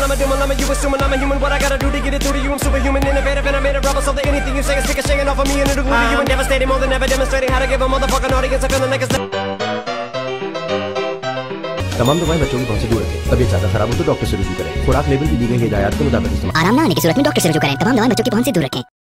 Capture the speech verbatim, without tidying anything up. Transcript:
I'm a doing, I'm a you assuming I'm a human. What I gotta do to get it through to you? I'm superhuman, innovative, and I made a rubber so that anything you say is stick a shaking off of me and it'll glue to you and devastating more than ever demonstrating how to give a motherfucking audience a feeling like it's तमाम दवाएं बच्चों की पहुंच से दूर रखें। तबीयत ज्यादा खराब हो तो डॉक्टर से रुजू करें। खुराक लेबल की दी गई हिदायत के मुताबिक इस्तेमाल। आराम न आने की सूरत में डॉक्टर से रुजू करें। तमाम दवाएं बच्चों की पहुंच से दूर रखें।